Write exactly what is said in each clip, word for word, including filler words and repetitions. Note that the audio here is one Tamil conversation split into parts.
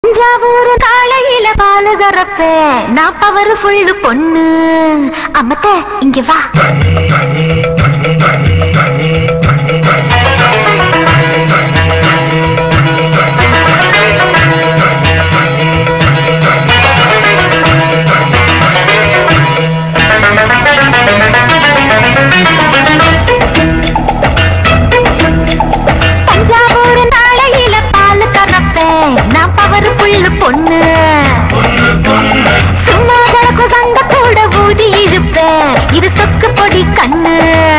தஞ்சாவூர் காலையில பாலு கறப்ப நான் பவர் ஃபுல்லு பொண்ணு அம்மத்த இங்க வா. தஞ்சாவூர் நாளையில பாலு கறப்ப நான் பவர் ஃபுல்லு பொண்ணு சும்மா கணக்கு சங்க கூட ஊதி இருப்பேன் இது சொக்கு பொடி கண்ணு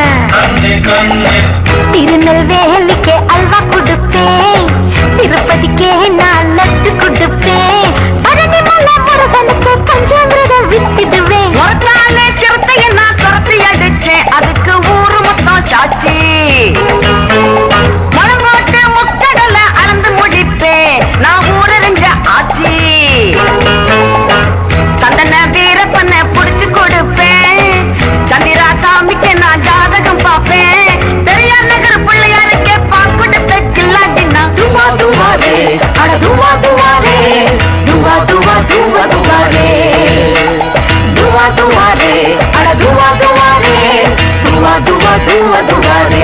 திருநெல்வேலிக்கு அல்வா கொடுப்பேன் திருப்பதிக்கே நான் லட்டு கொடுப்பேன் பழனி மலை முருகனுக்கு பஞ்சாமிரதம் வித்துடுவேன் ஒரு நாளே சிறுத்தைய நான் துரத்தி அடிச்சேன் அதுக்கு ஊரு மொத்தம் சாட்சி மலங்கோட்டு முக்கடல அளந்து முடிப்பேன் நான் ஊரறிஞ்ச ஆட்சி சந்தன வீரப்பண்ண புடிச்சு கொடுப்பேன் சந்திரா சாமிக்கு நான் ஜாதகம் பார்ப்பேன் பெரியார் நகர் பிள்ளையாருக்கே பாக்குடுத்த கில்லாட்டினா துவா துவாரே அட துவா துவாரே துவா துவா துவா துவாரே துவா துவாரே அட துவா துவாரே துவா துவா துவா துவாரே.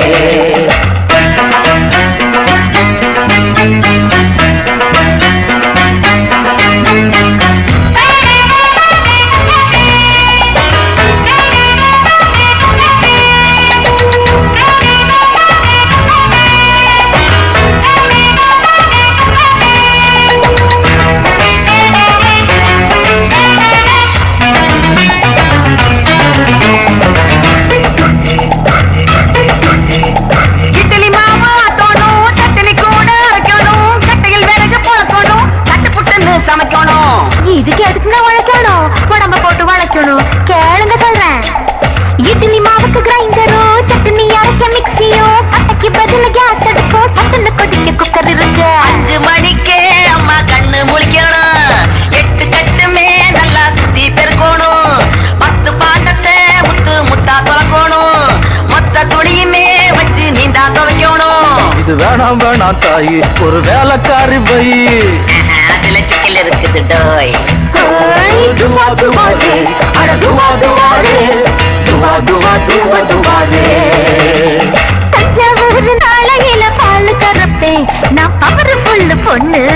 இதுக்கு எதுக்குங்க வளர்க்கணும் உடம்ப போட்டு வளர்க்கணும் கேளுங்க சொல்றேன். இட்லி மாவுக்கு கிரைண்டரோ சட்னி அரைக்க மிக்சியோ பட்டைக்கு பதில் கேஸ் அடுப்போ சட்டுன்னு கொதிக்க குக்கர் இருக்கு. அஞ்சு மணிக்கே அம்மா கண்ணு முழிக்கணும் எட்டு கட்டுமே நல்லா சுத்தி பெருக்கணும் பத்து பாட்டத்தை முத்து முட்டா துறக்கணும் மொத்த துணியுமே வச்சு நீண்டா துவைக்கணும். இது வேணாம் வேணாம் தாயி ஒரு வேலைக்காரி பை அதுல சிக்கல் இருக்குது டோய். துவா துவாரே அட துவா துவாரே துவா துவா துவா துவாரே. தஞ்சாவூர் நாளையில பாலு கறப்பேன் நான் பவர் ஃபுல்லு பொண்ணு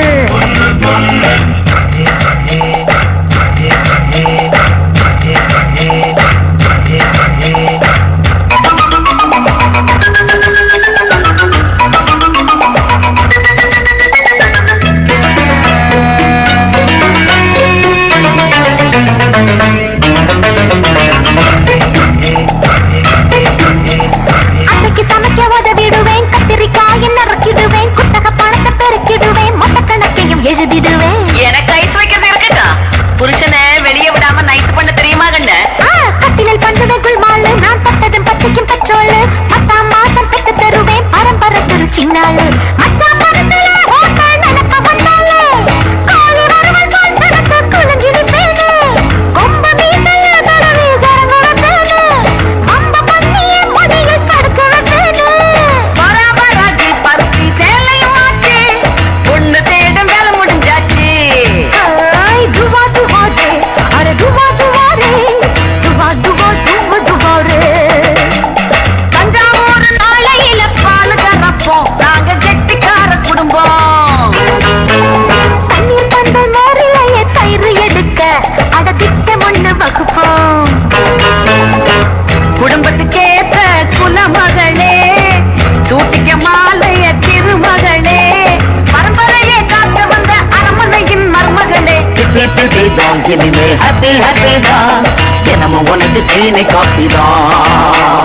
எழுதிடுவேன். எனக்கு ஐஸ் வைக்கிறது இருக்குதா புருஷனை வெளியே விடாம நைஸ் பண்ண தெரியுமா கண்ணு? கட்டினல் பண்ணுவேன் மாலு நான் பட்டதும் பச்சைக்கும் பெட்ரோலு பத்தாம் மாசம் பெற்று தருவேன் பரம்பரை திரு சின்னாலு மச்சா பரத்துல ஓட்ட நினைப்ப வந்தாலே காலி வரவன் போல் எனக்கு குழஞ்சிருப்பேனே கொம்ப மீசைய தடவி கரங்குறப்பேனே அம்ப பண்ணிய முடியில் படுக்க வைப்பேனே பராபராஜி பருத்தி சேலையும் மாற்றி ஒண்ணு தேடும் வேலை முடிஞ்சாச்சு. துவா துவாரே அட துவா துவாரே துவா துவா துவா துவாரே. தஞ்சாவூர் நாளையில பாலு கறப்போம் நாங்க கெட்டிக்கார குடும்பம் தண்ணீர் பந்த மோரிலைய தயிர் எடுக்க அட திட்டம் ஒண்ணு வகுப்போம் குடும்பத்துக்கேற்ற குலமகளே சூட்டிக்க மாலைய திருமகளே பரம்பரையை காக்க வந்த அரமனையின் மருமகளே. இனிமே ஹாப்பி ஹாப்பி தான் தினமும் உனக்கு சீனை காப்பி தான்.